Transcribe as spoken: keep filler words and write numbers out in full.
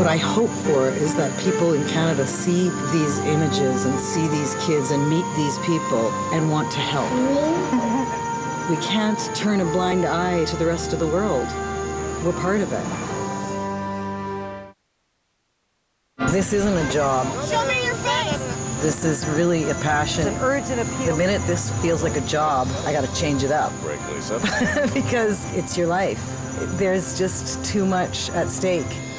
What I hope for is that people in Canada see these images and see these kids and meet these people and want to help. We can't turn a blind eye to the rest of the world. We're part of it. This isn't a job. Show me your face! This is really a passion. It's an urgent appeal. The minute this feels like a job, I gotta change it up. Break, Lisa. Because it's your life. There's just too much at stake.